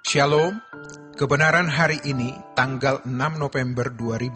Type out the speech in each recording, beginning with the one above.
Shalom, kebenaran hari ini tanggal 6 November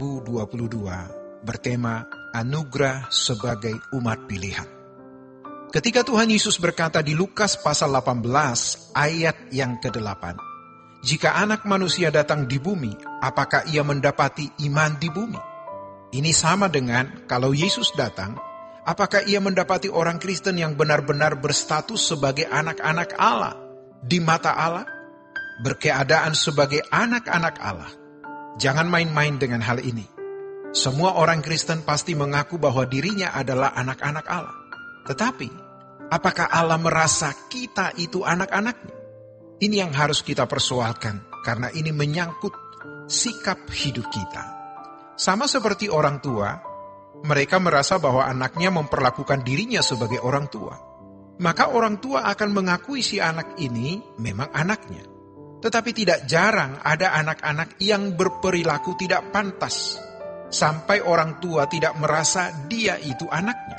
2022 bertema Anugerah sebagai umat pilihan. Ketika Tuhan Yesus berkata di Lukas pasal 18 ayat yang ke-8, "Jika anak manusia datang di bumi, apakah ia mendapati iman di bumi?" Ini sama dengan kalau Yesus datang, apakah ia mendapati orang Kristen yang benar-benar berstatus sebagai anak-anak Allah di mata Allah? Berkeadaan sebagai anak-anak Allah. Jangan main-main dengan hal ini. Semua orang Kristen pasti mengaku bahwa dirinya adalah anak-anak Allah. Tetapi, apakah Allah merasa kita itu anak-anaknya? Ini yang harus kita persoalkan, karena ini menyangkut sikap hidup kita. Sama seperti orang tua, mereka merasa bahwa anaknya memperlakukan dirinya sebagai orang tua. Maka orang tua akan mengakui si anak ini memang anaknya. Tetapi tidak jarang ada anak-anak yang berperilaku tidak pantas, sampai orang tua tidak merasa dia itu anaknya.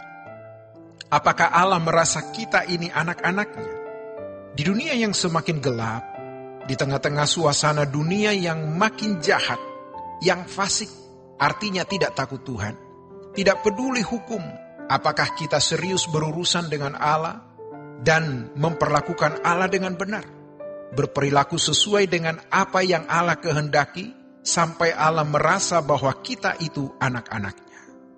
Apakah Allah merasa kita ini anak-anaknya? Di dunia yang semakin gelap, di tengah-tengah suasana dunia yang makin jahat, yang fasik, artinya tidak takut Tuhan, tidak peduli hukum, apakah kita serius berurusan dengan Allah dan memperlakukan Allah dengan benar? Berperilaku sesuai dengan apa yang Allah kehendaki, sampai Allah merasa bahwa kita itu anak-anaknya.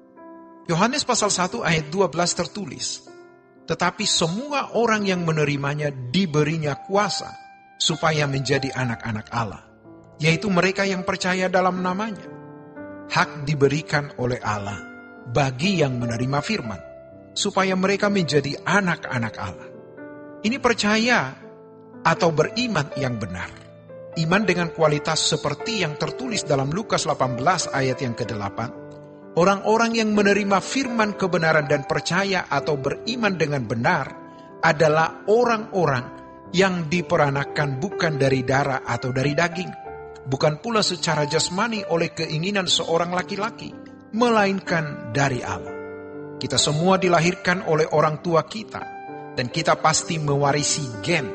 Yohanes pasal 1 ayat 12 tertulis, "Tetapi semua orang yang menerimanya diberinya kuasa, supaya menjadi anak-anak Allah, yaitu mereka yang percaya dalam namanya." Hak diberikan oleh Allah bagi yang menerima firman, supaya mereka menjadi anak-anak Allah. Ini percaya atau beriman yang benar. Iman dengan kualitas seperti yang tertulis dalam Lukas 18 ayat yang ke-8. Orang-orang yang menerima firman kebenaran dan percaya atau beriman dengan benar adalah orang-orang yang diperanakan bukan dari darah atau dari daging, bukan pula secara jasmani oleh keinginan seorang laki-laki, melainkan dari Allah. Kita semua dilahirkan oleh orang tua kita, dan kita pasti mewarisi gen,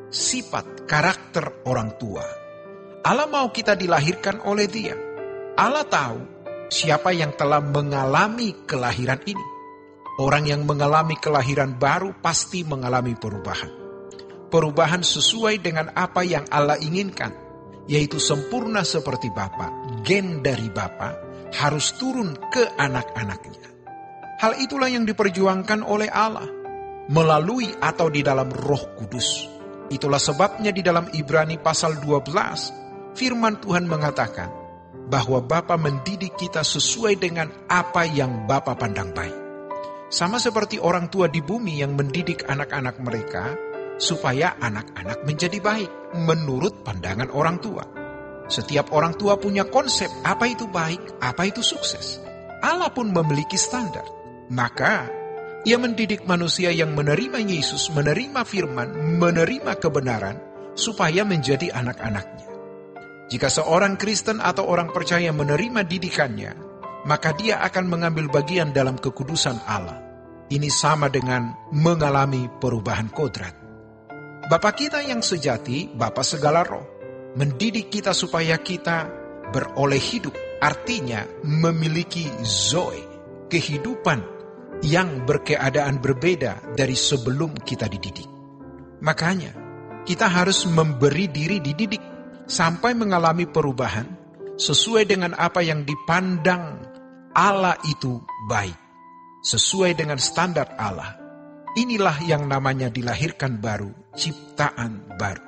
sifat, karakter orang tua. Allah mau kita dilahirkan oleh Dia. Allah tahu siapa yang telah mengalami kelahiran ini. Orang yang mengalami kelahiran baru pasti mengalami perubahan. Perubahan sesuai dengan apa yang Allah inginkan, yaitu sempurna seperti Bapa. Gen dari Bapa harus turun ke anak-anaknya. Hal itulah yang diperjuangkan oleh Allah melalui atau di dalam Roh Kudus. Itulah sebabnya di dalam Ibrani pasal 12, firman Tuhan mengatakan bahwa Bapa mendidik kita sesuai dengan apa yang Bapa pandang baik. Sama seperti orang tua di bumi yang mendidik anak-anak mereka supaya anak-anak menjadi baik menurut pandangan orang tua. Setiap orang tua punya konsep apa itu baik, apa itu sukses. Allah pun memiliki standar. Maka Ia mendidik manusia yang menerima Yesus, menerima firman, menerima kebenaran, supaya menjadi anak-anaknya. Jika seorang Kristen atau orang percaya menerima didikannya, maka dia akan mengambil bagian dalam kekudusan Allah. Ini sama dengan mengalami perubahan kodrat. Bapa kita yang sejati, Bapa segala roh, mendidik kita supaya kita beroleh hidup, artinya memiliki zoe, kehidupan yang berkeadaan berbeda dari sebelum kita dididik. Makanya, kita harus memberi diri dididik sampai mengalami perubahan sesuai dengan apa yang dipandang Allah itu baik. Sesuai dengan standar Allah. Inilah yang namanya dilahirkan baru, ciptaan baru.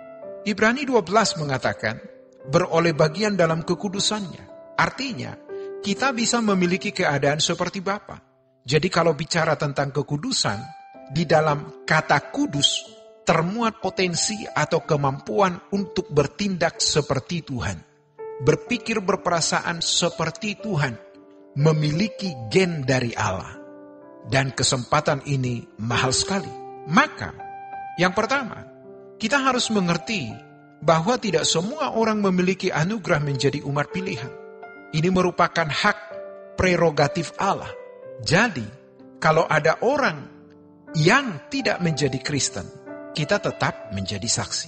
Ibrani 12 mengatakan, beroleh bagian dalam kekudusannya. Artinya, kita bisa memiliki keadaan seperti Bapa. Jadi kalau bicara tentang kekudusan, di dalam kata kudus termuat potensi atau kemampuan untuk bertindak seperti Tuhan. Berpikir berperasaan seperti Tuhan. Memiliki gen dari Allah. Dan kesempatan ini mahal sekali. Maka, yang pertama, kita harus mengerti bahwa tidak semua orang memiliki anugerah menjadi umat pilihan. Ini merupakan hak prerogatif Allah. Jadi, kalau ada orang yang tidak menjadi Kristen, kita tetap menjadi saksi.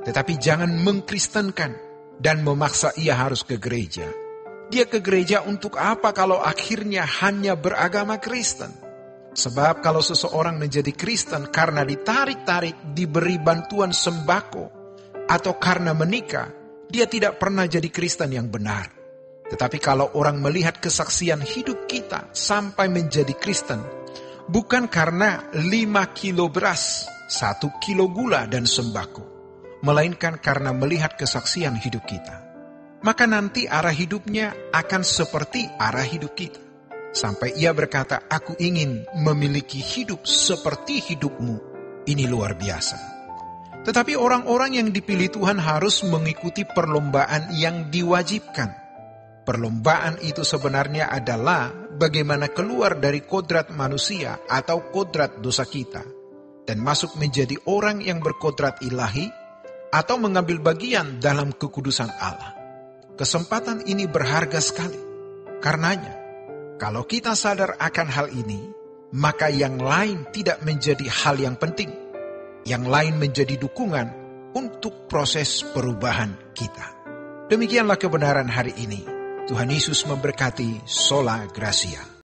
Tetapi jangan mengkristenkan dan memaksa ia harus ke gereja. Dia ke gereja untuk apa kalau akhirnya hanya beragama Kristen? Sebab kalau seseorang menjadi Kristen karena ditarik-tarik diberi bantuan sembako atau karena menikah, dia tidak pernah jadi Kristen yang benar. Tetapi kalau orang melihat kesaksian hidup kita sampai menjadi Kristen, bukan karena 5 kilo beras, 1 kilo gula dan sembako, melainkan karena melihat kesaksian hidup kita, maka nanti arah hidupnya akan seperti arah hidup kita. Sampai ia berkata, aku ingin memiliki hidup seperti hidupmu. Ini luar biasa. Tetapi orang-orang yang dipilih Tuhan harus mengikuti perlombaan yang diwajibkan. Perlombaan itu sebenarnya adalah bagaimana keluar dari kodrat manusia atau kodrat dosa kita, dan masuk menjadi orang yang berkodrat ilahi atau mengambil bagian dalam kekudusan Allah. Kesempatan ini berharga sekali. Karenanya, kalau kita sadar akan hal ini, maka yang lain tidak menjadi hal yang penting. Yang lain menjadi dukungan untuk proses perubahan kita. Demikianlah kebenaran hari ini. Tuhan Yesus memberkati. Sola Gracia.